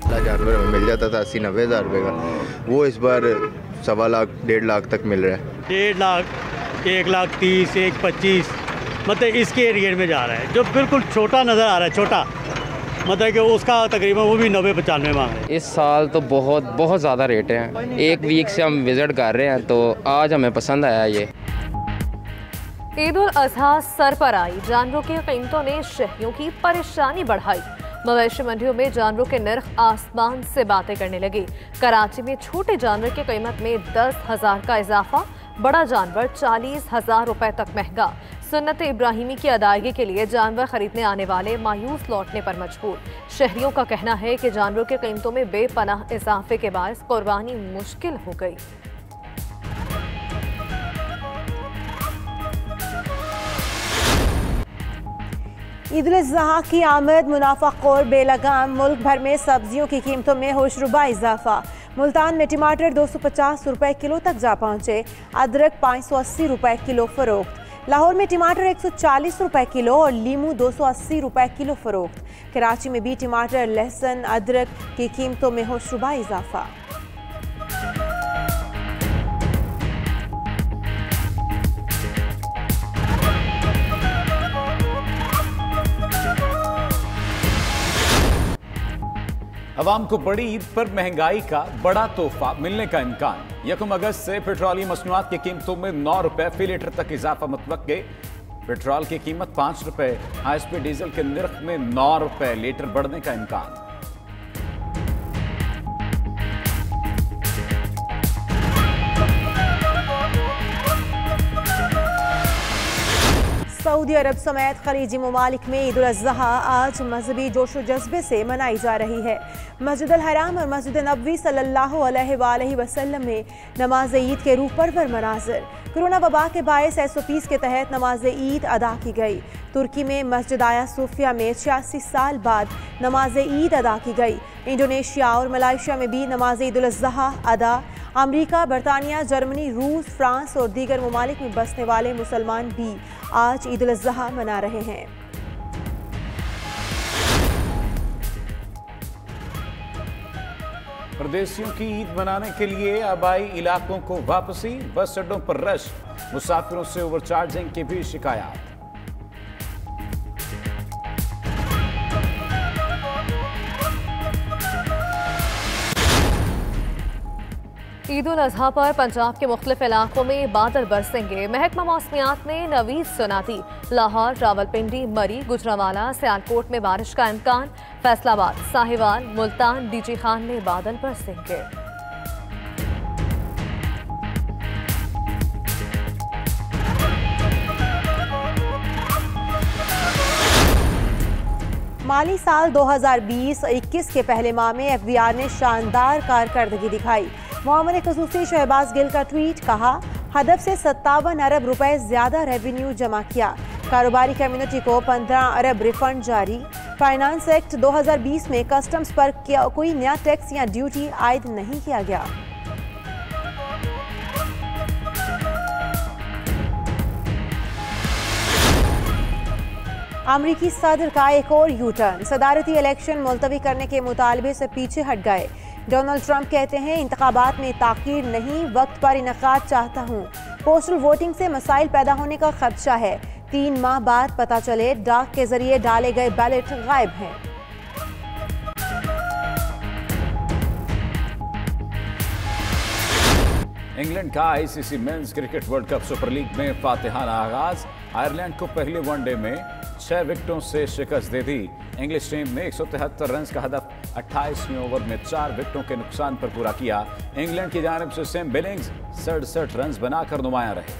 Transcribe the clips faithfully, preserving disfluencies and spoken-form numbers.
जानवर में मिल जाता था अस्सी नब्बे हज़ार रुपये का, वो इस बार सवा लाख डेढ़ लाख तक मिल रहा है। डेढ़ लाख, एक लाख तीस, एक पच्चीस, मतलब इसके रेट में जा रहा है। जो बिल्कुल छोटा नज़र आ रहा है, छोटा मतलब कि उसका तकरीबन वो भी नब्बे पचानवे मांग रहे हैं। इस साल तो बहुत बहुत ज़्यादा रेट हैं। एक वीक से हम विज़िट कर रहे हैं तो आज हमें पसंद आया ये। ईद उल अजहा सर पर आई, जानवरों की कीमतों ने शहरियों की परेशानी बढ़ाई। मवेशी मंडियों में जानवरों के नर्ख आसमान से बातें करने लगे। कराची में छोटे जानवर की कीमत में दस हजार का इजाफा, बड़ा जानवर चालीस हजार रुपए तक महंगा। सुन्नत इब्राहिमी की अदायगी के लिए जानवर खरीदने आने वाले मायूस लौटने पर मजबूर। शहरियों का कहना है कि जानवरों की कीमतों में बेपनाह इजाफे के बायस कुर्बानी मुश्किल हो गई। ईद उल अज़हा की आमद, मुनाफाखोर बेलगाम, मुल्क भर में सब्जियों की कीमतों में होशरुबा इजाफा। मुल्तान में टमाटर दो सौ पचास रुपए किलो तक जा पहुंचे, अदरक पाँच सौ अस्सी रुपए किलो फरोख्त। लाहौर में टमाटर एक सौ चालीस रुपए किलो और लीमू दो सौ अस्सी रुपए किलो फरोख्त। कराची में भी टमाटर, लहसुन, अदरक की कीमतों में होशरुबा इजाफा। अवाम को बड़ी ईद पर महंगाई का बड़ा तोहफा मिलने का इम्कान। यकम अगस्त से पेट्रोलियम मसनूआत की कीमतों में नौ रुपए फी लीटर तक इजाफा मुतवक्के। पेट्रोल की कीमत पाँच रुपए, हाई स्पीड डीजल के निर्ख में नौ रुपए लीटर बढ़ने का इम्कान। सऊदी अरब समेत खलीजी ममालिक में ईद उल अज़हा आज मजहबी जोशो जज्बे से मनाई जा रही है। मस्जिद अल हराम और मस्जिद नबवी सल्लल्लाहु अलैहि वसल्लम में नमाज ईद के रूह परवर मनाजिर। कोरोना वबा के बायस एस ओ पीज़ के तहत नमाज ईद अदा की गई। तुर्की में मस्जिद आया सूफिया में छियासी साल बाद नमाज ईद अदा की गई। इंडोनेशिया और मलाइशिया में भी नमाज ईद उल अज़हा अदा। अमरीका, बरतानिया, जर्मनी, रूस, फ्रांस और दीगर ममालिक में बसने वाले मुसलमान भी आज ईद उल अज़हा मना रहे हैं। परदेशियों की ईद मनाने के लिए आबाई इलाकों को वापसी, बस अड्डों पर रश, मुसाफिरों से ओवरचार्जिंग की भी शिकायत। ईद उल अजहा पर पंजाब के मुख्तलिफ इलाकों में बादल बरसेंगे। महकमा मौसमियात ने नवीद सुना दी। लाहौर, रावलपिंडी, मरी, गुजरावाला, सियालकोट में बारिश का इम्कान। फैसलाबाद, साहिवाल, मुल्तान, डीजी खान में बादल बरसेंगे। माली साल दो हज़ार बीस इक्कीस के पहले माह में एफ बी आर ने शानदार कारकर्दगी दिखाई। मोहम्मद खसूसी शहबाज गिल का ट्वीट, कहा हदफ से सत्तावन अरब रुपए ज्यादा रेवेन्यू जमा किया। कारोबारी कम्युनिटी को पंद्रह अरब रिफंड जारी। फाइनेंस एक्ट दो हज़ार बीस में कस्टम्स पर क्या कोई नया टैक्स या ड्यूटी आयद नहीं किया गया। अमरीकी सदर का एक और यू टर्न, सदारती इलेक्शन मुलतवी करने के मुतालबे से पीछे हट गए। डोनाल्ड ट्रंप कहते हैं इंतखाबात में ताकीर नहीं, वक्त पर इनकाद चाहता हूँ। पोस्टल वोटिंग से मसाइल पैदा होने का खदशा है। तीन माह बाद पता चले डाक के जरिए डाले गए बैलेट गायब हैं। इंग्लैंड का ICC men's cricket world cup super league में फातिहाना आगाज। आयरलैंड को पहले वनडे में छह विकेटों से शिकस्त दे दी। इंग्लिश टीम ने एक सौ तिहत्तर रन का हदफ अट्ठाईसवें ओवर में चार विकेटों के नुकसान पर पूरा किया। इंग्लैंड की जानिब से सैम बिलिंग्स सड़सठ रन बनाकर नुमाया रहे।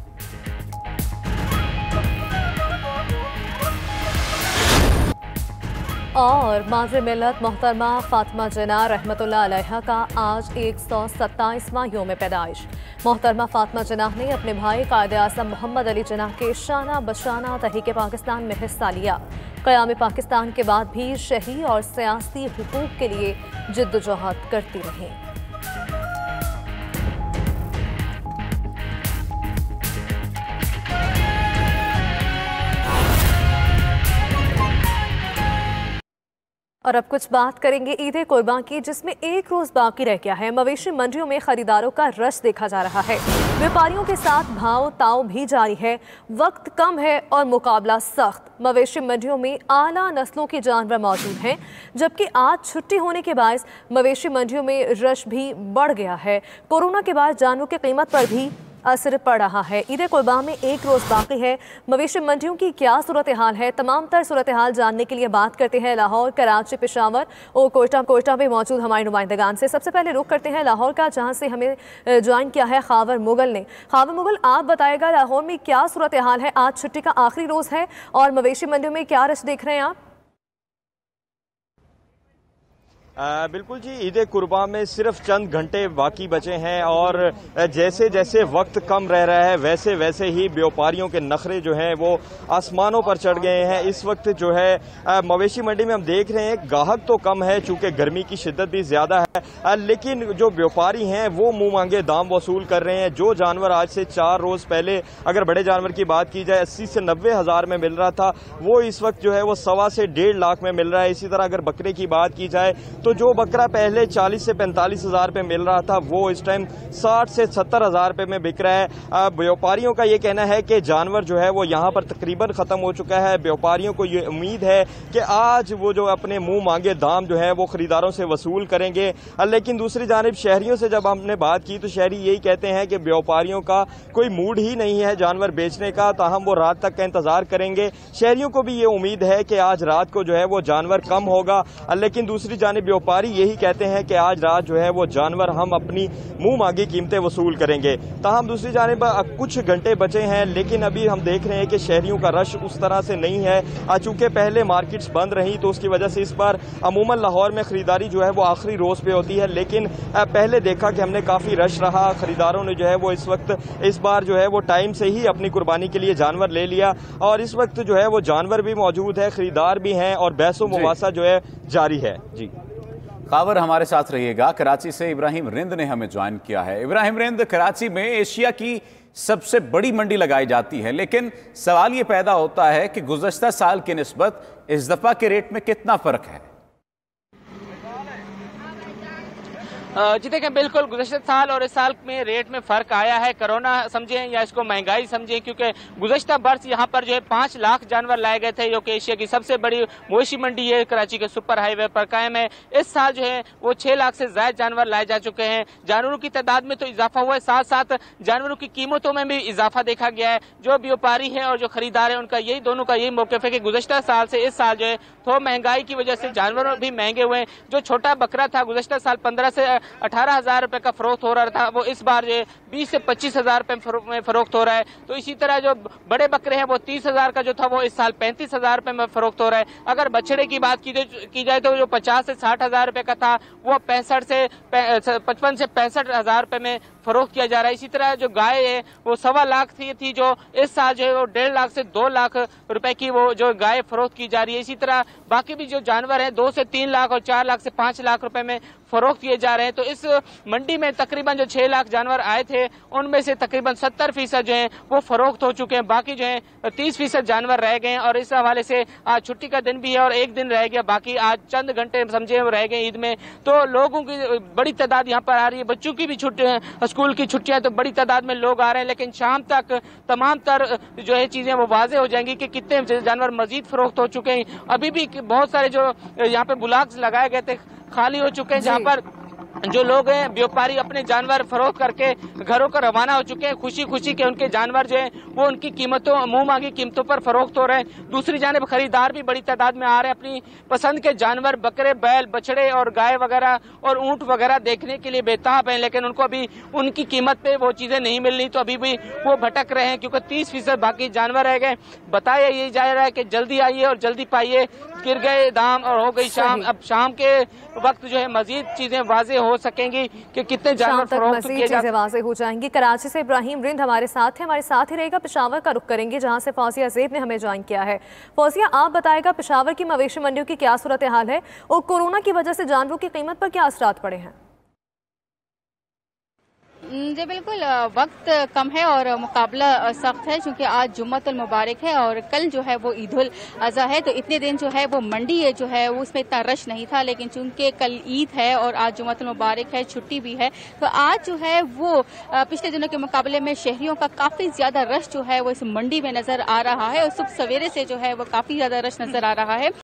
और माज़ मिल्लत मोहतरमा फातिमा जना रहमतुल्लाह अलैहा का आज एक सौ सत्ताईसवां योम पैदाइश। मोहतरमा फातिमा जना ने अपने भाई कायदे आज़म मोहम्मद अली जना के शाना बशाना तहरीक पाकिस्तान में हिस्सा लिया। क़याम पाकिस्तान के बाद भी शहरी और सियासी हुकूक के लिए जिद्दोजहद करती रहीं। और अब कुछ बात करेंगे ईद कुर्बान की, जिसमें एक रोज बाकी रह गया है। मवेशी मंडियों में खरीदारों का रश देखा जा रहा है। व्यापारियों के साथ भाव ताव भी जारी है। वक्त कम है और मुकाबला सख्त। मवेशी मंडियों में आला नस्लों के जानवर मौजूद हैं, जबकि आज छुट्टी होने के बायस मवेशी मंडियों में रश भी बढ़ गया है। कोरोना के बाद जानवरों की कीमत पर भी असर पड़ रहा है। ईद कुर्बान में एक रोज बाकी है। मवेशी मंडियों की क्या सूरत हाल है, तमाम तर सूरत हाल जानने के लिए बात करते हैं लाहौर, कराची, पेशावर और कोयटा कोयटा में मौजूद हमारे नुमाइंदगान से। सबसे पहले रुख करते हैं लाहौर का, जहां से हमें ज्वाइन किया है खावर मुगल ने। खावर मुगल, आप बताएगा लाहौर में क्या सूरत हाल है? आज छुट्टी का आखिरी रोज है और मवेशी मंडियों में क्या रश देख रहे हैं आप? आ, बिल्कुल जी, ईद कुर्बान में सिर्फ चंद घंटे बाकी बचे हैं और जैसे जैसे वक्त कम रह रहा है वैसे वैसे ही व्यापारियों के नखरे जो हैं वो आसमानों पर चढ़ गए हैं। इस वक्त जो है आ, मवेशी मंडी में हम देख रहे हैं गाहक तो कम है चूंकि गर्मी की शिद्दत भी ज्यादा है, आ, लेकिन जो व्यापारी हैं वो मुंह मांगे दाम वसूल कर रहे हैं। जो जानवर आज से चार रोज पहले अगर बड़े जानवर की बात की जाए अस्सी से नब्बे हजार में मिल रहा था, वो इस वक्त जो है वो सवा से डेढ़ लाख में मिल रहा है। इसी तरह अगर बकरे की बात की जाए तो जो बकरा पहले चालीस से पैंतालीस हजार रुपए मिल रहा था वो इस टाइम साठ से सत्तर हजार रुपए में बिक रहा है। व्यापारियों का ये कहना है कि जानवर जो है वो यहाँ पर तकरीबन खत्म हो चुका है। व्यापारियों को ये उम्मीद है कि आज वो जो अपने मुंह मांगे दाम जो है वो खरीदारों से वसूल करेंगे। लेकिन दूसरी जानिब शहरियों से जब हमने बात की तो शहरी यही कहते हैं कि व्यापारियों का कोई मूड ही नहीं है जानवर बेचने का, ताहम वो रात तक का इंतजार करेंगे। शहरियों को भी ये उम्मीद है कि आज रात को जो है वो जानवर कम होगा, लेकिन दूसरी जानिब व्यापारी यही कहते हैं कि आज रात जो है वो जानवर हम अपनी मुंह मांगी कीमतें वसूल करेंगे। ताहम दूसरी जानिब कुछ घंटे बचे हैं, लेकिन अभी हम देख रहे हैं कि शहरियों का रश उस तरह से नहीं है। चूंकि पहले मार्केट्स बंद रही तो उसकी वजह से इस बार अमूमन लाहौर में खरीदारी जो है वो आखिरी रोज पे होती है, लेकिन पहले देखा कि हमने काफी रश रहा। खरीदारों ने जो है वो इस वक्त इस बार जो है वो टाइम से ही अपनी कुर्बानी के लिए जानवर ले लिया और इस वक्त जो है वो जानवर भी मौजूद है, खरीदार भी हैं और बहसो मुवासा जो है जारी है। जी खावर हमारे साथ रहिएगा। कराची से इब्राहिम रिंद ने हमें ज्वाइन किया है। इब्राहिम रिंद, कराची में एशिया की सबसे बड़ी मंडी लगाई जाती है, लेकिन सवाल ये पैदा होता है कि गुज़श्ता साल की निस्बत इस दफा के रेट में कितना फर्क है? जी देखें, बिल्कुल गुज़श्ता साल और इस साल में रेट में फ़र्क आया है। कोरोना समझें या इसको महंगाई समझें, क्योंकि गुज़श्ता बरस यहाँ पर जो है पाँच लाख जानवर लाए गए थे, जो कि एशिया की सबसे बड़ी मवेशी मंडी है, कराची के सुपर हाईवे पर कायम है। इस साल जो है वो छः लाख से ज़्यादा जानवर लाए जा चुके हैं। जानवरों की तादाद में तो इजाफा हुआ है, साथ साथ जानवरों की कीमतों में भी इजाफा देखा गया है। जो व्यापारी है और जो खरीदार है उनका यही दोनों का यही मौक़िफ़ है कि गुज़श्ता साल से इस साल जो है तो महंगाई की वजह से जानवर भी महंगे हुए हैं। जो छोटा बकरा था गुज़श्ता साल पंद्रह से अठारह हजार रुपए का फरोख्त हो रहा था, वो इस बार जो बीस से पच्चीस हजार रुपए में फरोख्त हो रहा है। तो इसी तरह जो बड़े बकरे हैं वो तीस हजार का जो था वो इस साल पैंतीस हजार रुपए में फरोख्त हो रहा है। अगर बछड़े की बात की, की जाए तो जो पचास से साठ हजार रुपए का था वो पैंसठ से पचपन से पैंसठ हजार रुपए में फरोख्त किया जा रहा है। इसी तरह जो गाय है वो सवा लाख थी, थी जो इस साल जो है वो डेढ़ लाख से दो लाख रुपए की वो जो गाय फरोख्त की जा रही है। इसी तरह बाकी भी जो जानवर हैं दो से तीन लाख और चार लाख से पांच लाख रुपए में फरोख्त किए जा रहे हैं। तो इस मंडी में तकरीबन जो छह लाख जानवर आए थे उनमें से तकरीबन सत्तर फीसद जो है वो फरोख्त हो चुके हैं, बाकी जो है तीस फीसद जानवर रह गए हैं। और इस हवाले से आज छुट्टी का दिन भी है और एक दिन रह गया, बाकी आज चंद घंटे समझे रह गए ईद में। तो लोगों की बड़ी तादाद यहाँ पर आ रही है, बच्चों की भी छुट्टी, स्कूल की छुट्टियां, तो बड़ी तादाद में लोग आ रहे हैं। लेकिन शाम तक तमाम तर जो है चीजें वो वाजे हो जाएंगी कि कितने जानवर मजीद फरोख्त हो चुके हैं। अभी भी बहुत सारे जो यहाँ पे ब्लॉक्स लगाए गए थे खाली हो चुके हैं, जहाँ पर जो लोग हैं व्यापारी अपने जानवर फरोख्त करके घरों को रवाना हो चुके हैं, खुशी खुशी के उनके जानवर जो है वो उनकी कीमतों मुंह मांगी कीमतों पर फरोख्त हो रहे हैं। दूसरी जानिब खरीदार भी बड़ी तादाद में आ रहे हैं, अपनी पसंद के जानवर बकरे, बैल, बछड़े और गाय वगैरह और ऊंट वगैरह देखने के लिए बेताब हैं, लेकिन उनको अभी उनकी कीमत पे वो चीजें नहीं मिल रही, तो अभी भी वो भटक रहे हैं क्योंकि तीस फीसद बाकी जानवर रह गए। बताया यही जा रहा है कि जल्दी आइए और जल्दी पाइए, गिर गए दाम और हो गई शाम। अब शाम के वक्त जो है मजीद चीजें वाजे हो सकेंगी कि कितने जानवर फरोख्त किए जा चीजें वाजे हो जाएंगी। कराची से इब्राहिम रिंद हमारे साथ है, हमारे साथ ही रहेगा। पेशावर का रुख करेंगे जहां से फौजिया ज़ेब ने हमें ज्वाइन किया है। फौजिया, आप बताएगा पेशावर की मवेशी मंडियों की क्या सूरत हाल है और कोरोना की वजह से जानवरों की कीमत पर क्या असरात पड़े हैं? जी बिल्कुल, वक्त कम है और मुकाबला सख्त है, क्योंकि आज जुम्मतुल मुबारक है और कल जो है वो ईदुल अज़हा है। तो इतने दिन जो है वो मंडी है जो है वो उसमें इतना रश नहीं था, लेकिन चूंकि कल ईद है और आज जुम्मतुल मुबारक है, छुट्टी भी है, तो आज जो है वो पिछले दिनों के मुकाबले में शहरियों का काफी ज्यादा रश जो है वो इस मंडी में नजर आ रहा है और सुबह सवेरे से जो है वो काफी ज्यादा रश नजर आ रहा है।